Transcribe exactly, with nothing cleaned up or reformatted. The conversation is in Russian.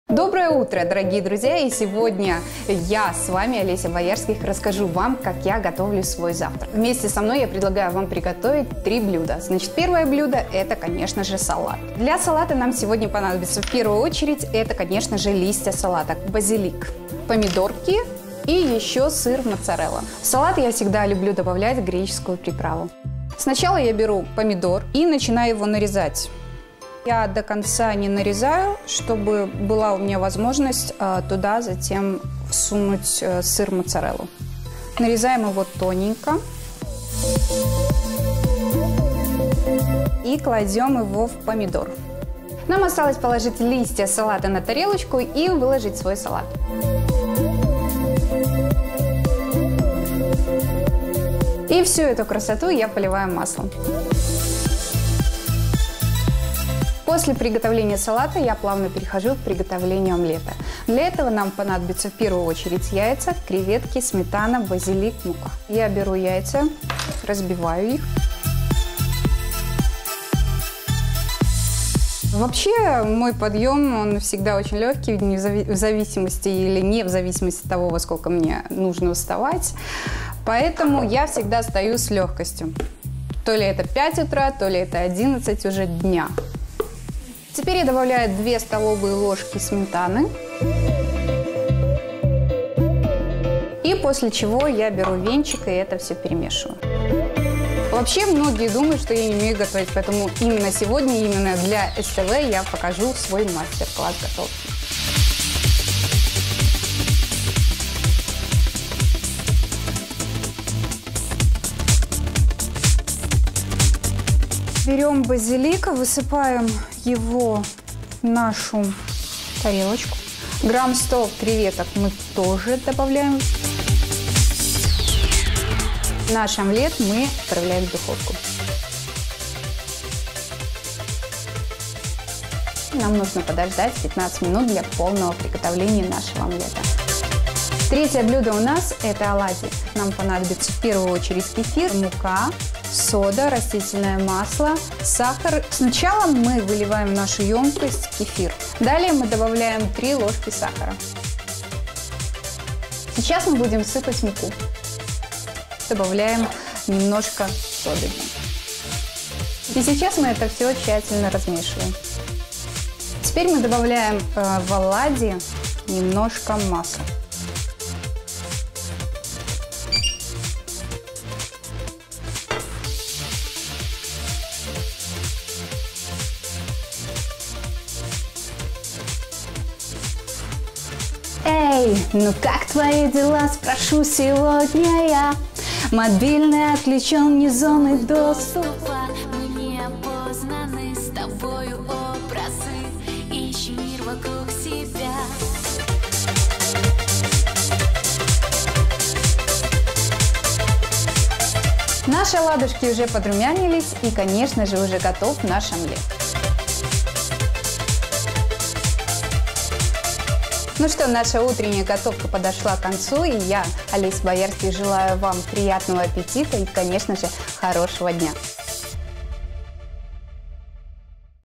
Доброе утро, дорогие друзья! И сегодня я с вами, Олеся Боярских, расскажу вам, как я готовлю свой завтрак. Вместе со мной я предлагаю вам приготовить три блюда. Значит, первое блюдо – это, конечно же, салат. Для салата нам сегодня понадобится в первую очередь, это, конечно же, листья салата, базилик, помидорки и еще сыр моцарелла. В салат я всегда люблю добавлять греческую приправу. Сначала я беру помидор и начинаю его нарезать. Я до конца не нарезаю, чтобы была у меня возможность а, туда затем всунуть а, сыр моцареллу. Нарезаем его тоненько и кладем его в помидор. Нам осталось положить листья салата на тарелочку и выложить свой салат. И всю эту красоту я поливаю маслом. После приготовления салата я плавно перехожу к приготовлению омлета. Для этого нам понадобится в первую очередь яйца, креветки, сметана, базилик, мука. Я беру яйца, разбиваю их. Вообще мой подъем, он всегда очень легкий, в зависимости или не в зависимости от того, во сколько мне нужно вставать. Поэтому я всегда встаю с легкостью. То ли это пять утра, то ли это одиннадцать уже дня. Теперь я добавляю две столовые ложки сметаны. И после чего я беру венчик и это все перемешиваю. Вообще многие думают, что я не умею готовить, поэтому именно сегодня, именно для эс тэ вэ я покажу свой мастер-класс готовки. Берем базилик, высыпаем его в нашу тарелочку. Грамм сто креветок мы тоже добавляем. Наш омлет мы отправляем в духовку. Нам нужно подождать пятнадцать минут для полного приготовления нашего омлета. Третье блюдо у нас – это оладьи. Нам понадобится в первую очередь кефир, мука, сода, растительное масло, сахар. Сначала мы выливаем в нашу емкость кефир. Далее мы добавляем три ложки сахара. Сейчас мы будем сыпать муку. Добавляем немножко соды. И сейчас мы это все тщательно размешиваем. Теперь мы добавляем э, в оладьи немножко масла. Эй, ну как твои дела, спрошу сегодня я. Мобильный отключен, не зоны доступа. Мы не опознаны с тобою образы. Ищи мир вокруг себя. Наши оладушки уже подрумянились и, конечно же, уже готов наш омлет. Ну что, наша утренняя готовка подошла к концу, и я, Олеся Боярских, желаю вам приятного аппетита и, конечно же, хорошего дня.